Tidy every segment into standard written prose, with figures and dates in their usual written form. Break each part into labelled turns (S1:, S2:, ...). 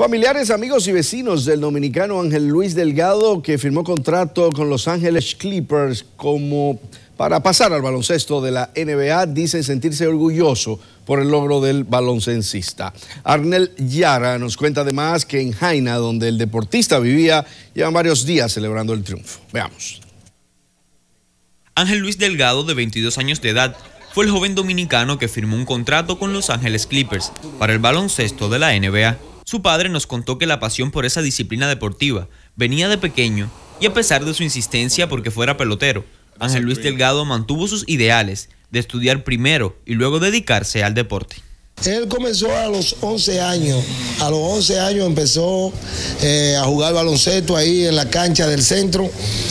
S1: Familiares, amigos y vecinos del dominicano Ángel Luis Delgado, que firmó contrato con Los Ángeles Clippers para pasar al baloncesto de la NBA, dicen sentirse orgulloso por el logro del baloncestista. Arnel Yara nos cuenta además que en Jaina, donde el deportista vivía, llevan varios días celebrando el triunfo. Veamos.
S2: Ángel Luis Delgado, de 22 años de edad, fue el joven dominicano que firmó un contrato con Los Ángeles Clippers para el baloncesto de la NBA. Su padre nos contó que la pasión por esa disciplina deportiva venía de pequeño y a pesar de su insistencia porque fuera pelotero, Ángel Luis Delgado mantuvo sus ideales de estudiar primero y luego dedicarse al deporte.
S3: Él comenzó a los 11 años. A los 11 años empezó a jugar baloncesto ahí en la cancha del centro.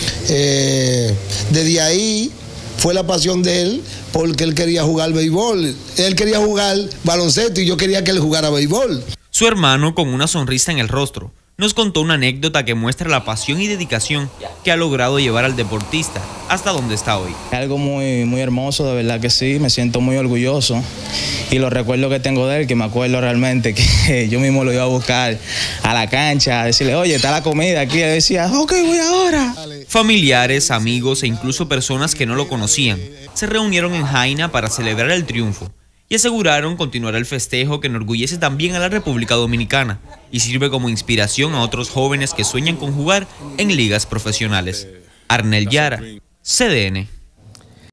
S3: Desde ahí fue la pasión de él porque él quería jugar béisbol. Él quería jugar baloncesto y yo quería que él jugara béisbol.
S2: Su hermano, con una sonrisa en el rostro, nos contó una anécdota que muestra la pasión y dedicación que ha logrado llevar al deportista hasta donde está hoy.
S4: Algo muy hermoso, de verdad que sí, me siento muy orgulloso y los recuerdos que tengo de él, que me acuerdo realmente que yo mismo lo iba a buscar a la cancha, a decirle, oye, está la comida aquí, y él decía, ok, voy ahora.
S2: Familiares, amigos e incluso personas que no lo conocían se reunieron en Jaina para celebrar el triunfo y aseguraron continuar el festejo que enorgullece también a la República Dominicana y sirve como inspiración a otros jóvenes que sueñan con jugar en ligas profesionales. Arnel Yara, CDN.